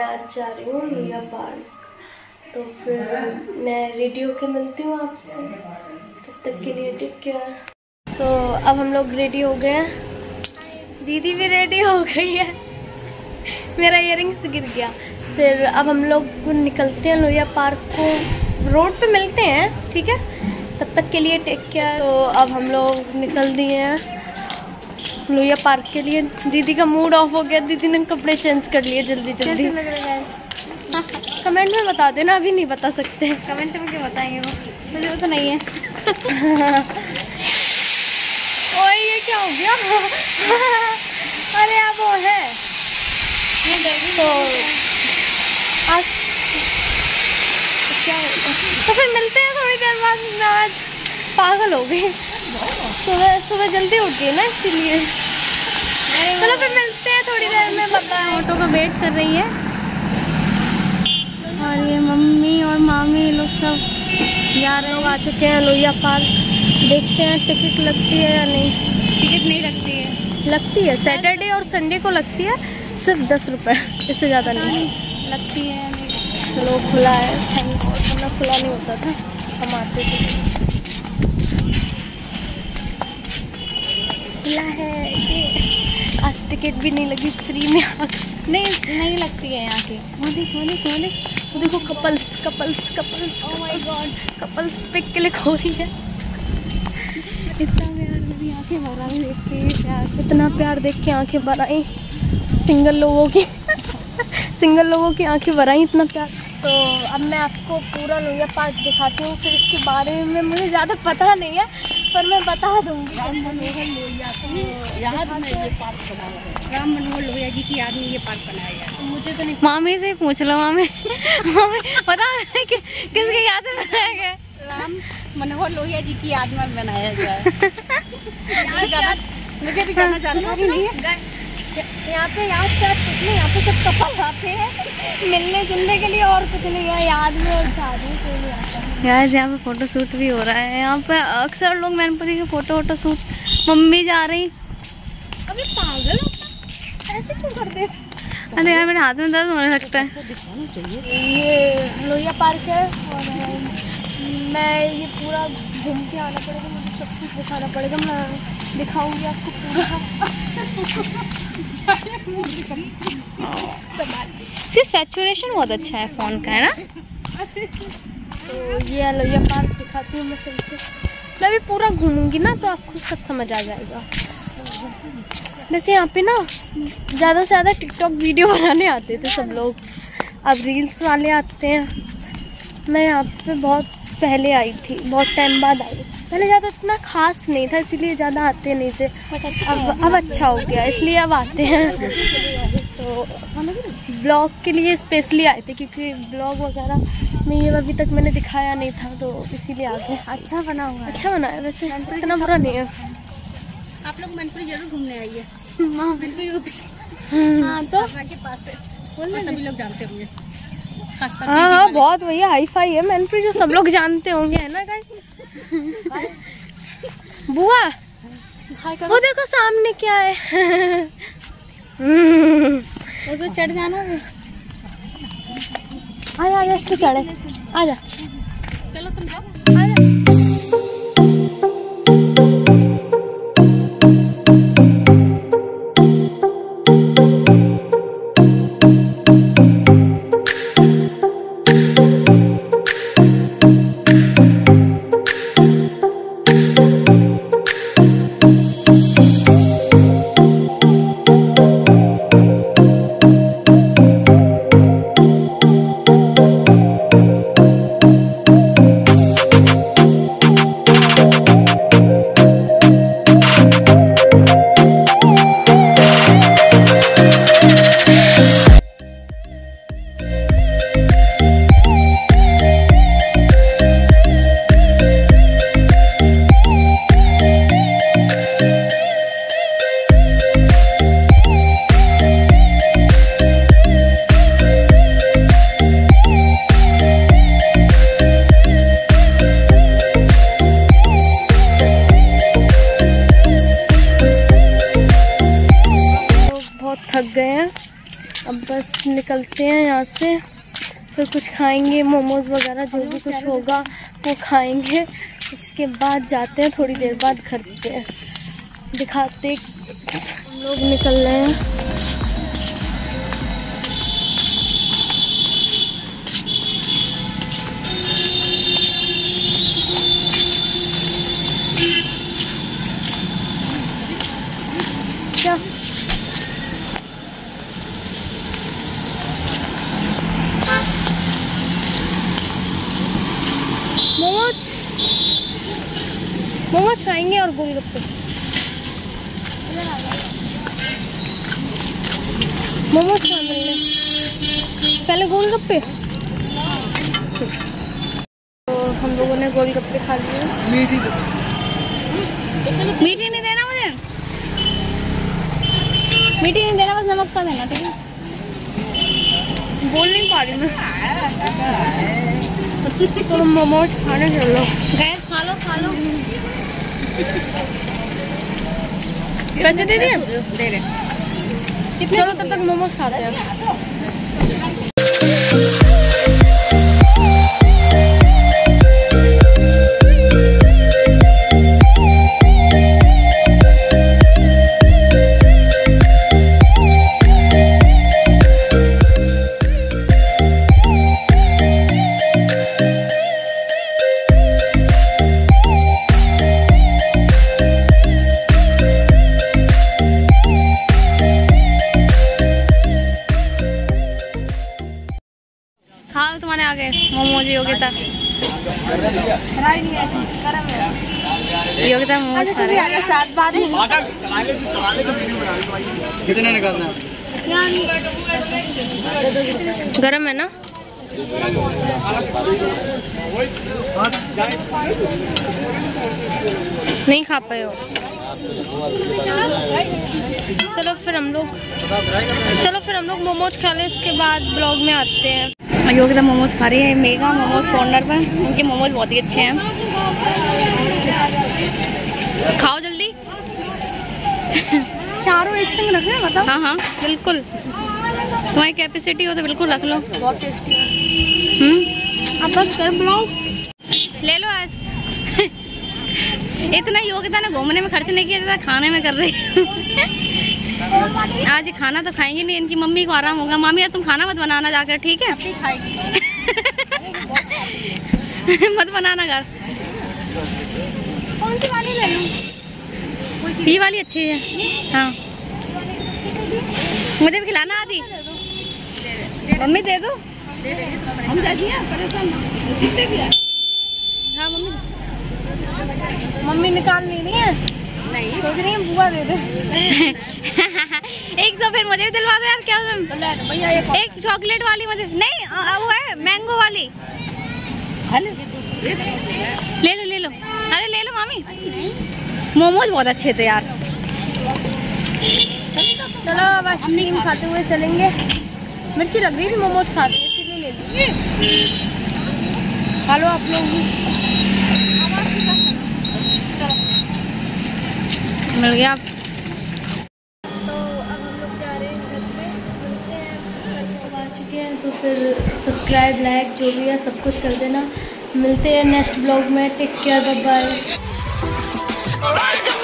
आज जा रही हूँ लोहिया पार्क, तो फिर मैं रेडी होके मिलती हूँ आपसे। तब तक के लिए टेक केयर। तो अब हम लोग रेडी हो गए हैं, दीदी भी रेडी हो गई है, मेरा इयररिंग्स गिर गया। फिर अब हम लोग निकलते हैं लोहिया पार्क को, रोड पे मिलते हैं, ठीक है? तब तक के लिए टेक केयर। तो अब हम लोग निकल दिए हैं लोहिया पार्क के लिए। दीदी का मूड ऑफ हो गया, दीदी ने कपड़े चेंज कर लिए जल्दी जल्दी। कैसे लग रहा है? कमेंट में बता देना, अभी नहीं बता सकते। कमेंट में क्या बताएंगे, वो मुझे तो नहीं है। ओए ये क्या हो गया? अरे अब वो है तो आज क्या तो फिर मिलते हैं थोड़ी देर बाद। मैं आज पागल हो गई, सुबह जल्दी उठ गई ना, इसलिए। चलो फिर मिलते हैं थोड़ी देर में। बाय। ऑटो का वेट कर रही है और ये मम्मी और मामी लोग सब जा रहे। लोग आ चुके हैं लोहिया पार्क। देखते हैं टिकट लगती है या नहीं। टिकट नहीं लगती है। लगती है, सैटरडे और संडे को लगती है, सिर्फ 10 रुपये, इससे ज़्यादा नहीं लगती है। चलो खुला है, थैंक गॉड, वरना खुला नहीं होता था, हम आते थे। खुला है, आज टिकट भी नहीं लगी, फ्री में आ गई। नहीं लगती है यहाँ की। वो देखो couples. Oh my god, couples pic click हो रही है। इतना प्यार, मेरी आंखें भर आई देख के प्यार, इतना प्यार देख के आंखें भर आई। सिंगल लोगों की आंखें भर आई, इतना प्यार। तो अब मैं आपको पूरा लोहिया पार्क दिखाती हूँ। फिर इसके बारे में मुझे ज़्यादा पता नहीं है, पर मैं बता दूँगी। राम मनोहर लोहिया जी की याद में ये पार्क बनाया है। मुझे तो नहीं, मामी से पूछ लो। मामी पता है किसकी याद में बनाया गया? राम मनोहर लोहिया जी की याद में बनाया गया है। मुझे भी ज़्यादा जानकारी नहीं है। यहाँ पे याद क्या कुछ नहीं, यहाँ पे सब कपल आते हैं मिलने जुलने के लिए, और कुछ नहीं है। याद में और शादी के लिए आता है। यार यहाँ पे फोटो शूट भी हो रहा है। यहाँ पे अक्सर लोग मैनपुरी के फोटो शूट। मम्मी जा रही। अभी पागल ऐसे क्यों करते थे? अरे यार मेरे हाथ में दर्द होने लगता है। ये लोहिया पार्क है और मैं ये पूरा घूम के आना पड़ेगा, मुझे सब कुछ दिखाना पड़ेगा। मैं दिखाऊंगी आपको पूरा। सैचुरेशन बहुत अच्छा है फ़ोन का, है ना? तो ये लोहिया पार्क दिखाती हूँ मैं फिर से। मैं भी पूरा घूमूंगी ना, तो आपको सब समझ आ जाएगा। वैसे यहाँ पे ना ज़्यादा से ज़्यादा टिकटॉक वीडियो बनाने आते थे सब लोग, अब रील्स वाले आते हैं। मैं यहाँ पे बहुत पहले आई थी, बहुत टाइम बाद आई। पहले ज़्यादा इतना खास नहीं था, इसीलिए ज़्यादा आते नहीं थे। अब अच्छा हो गया, इसलिए अब आते हैं। तो ब्लॉग के लिए स्पेशली आए थे, क्योंकि ब्लॉग वगैरह में ये अभी तक मैंने दिखाया नहीं था, तो इसीलिए आ गए। अच्छा बना हुआ है, अच्छा बना है, वैसे इतना बुरा नहीं है। आप लोग मैनपुरी जरूर घूमने आइए। हाँ तो के पास है, सभी लोग जानते होंगे। हाँ बहुत भैया हाई फाई है मैनपुरी, जो सब लोग जानते होंगे, है ना गाइस? बुआ वो देखो सामने क्या है। तो चढ़ जाना है। आजा इस पे चढ़े, आजा। चलो तुम जाओ, आजा। निकलते हैं यहाँ से, फिर कुछ खाएंगे, मोमोज वगैरह जो भी कुछ होगा वो खाएंगे। उसके बाद जाते हैं, थोड़ी देर बाद घर पे दिखाते। हम लोग निकल रहे हैं। क्या मोमोज खाएंगे और गोलगप्पे। मोमोज खा मिलने, पहले गोलगप्पे। तो हम लोगों ने गोलगप्पे खा लिए। मीठी नहीं देना मुझे, मीठी नहीं देना, बस नमक का देना, ठीक है? बोल नहीं पा रही मैं। तो मोमोज खाने चलो। गैस खा लो खा लो। पैसे दे दिए? दे दे। चलो तब तक मोमोज खाते हैं। खाओ, तुम्हारे आगे मोमोज। योगिता योगिता मोमोज खा रही है। साथ बात नहीं। कितने निकालना? गरम है ना? नहीं खा पाए हो? चलो फिर हम लोग मोमोज खा लें, उसके बाद ब्लॉग में आते हैं। योगिता मोमोज खा रही है मेगा मोमोज कॉर्नर पर। उनके मोमोज बहुत ही अच्छे हैं। खाओ जल्दी। चारों एक संग रख रहे हैं, बताओ। हाँ हाँ बिल्कुल, तुम्हारी कैपेसिटी हो तो बिल्कुल रख लो। बहुत टेस्टी है। अब बस कर ब्लॉग ले लो। आज इतना योगिता ने घूमने में खर्च नहीं किया जितना खाने में कर रही। आज खाना तो खाएंगे नहीं, इनकी मम्मी को आराम होगा। मामी यार तुम खाना मत बनाना जाकर, ठीक है? मत बनाना घर। कौन सी वाली ले लूं? ये वाली अच्छी है। हाँ मुझे भी खिलाना आती। मम्मी दे दो। हम परेशान। हाँ मम्मी निकाल नहीं है। नहीं सोच रही है बुआ दे दे। एक तो फिर मुझे भी दिलवा दो यार। क्या एक चॉकलेट वाली मुझे नहीं, वो है मैंगो वाली। ले लो। अरे ले लो मामी। मोमोज बहुत अच्छे थे यार। चलो अब आइसक्रीम खाते हुए चलेंगे। मिर्ची लग रही थी मोमोज खाते, इसीलिए ले ली। खा लो आप लोग भी। मिल गया। तो अब हम लोग जा रहे हैं घर पे, मिलते हैं। कल आ चुके हैं तो फिर सब्सक्राइब लाइक जो भी है सब कुछ कर देना। मिलते हैं नेक्स्ट ब्लॉग में। Take care, bye bye.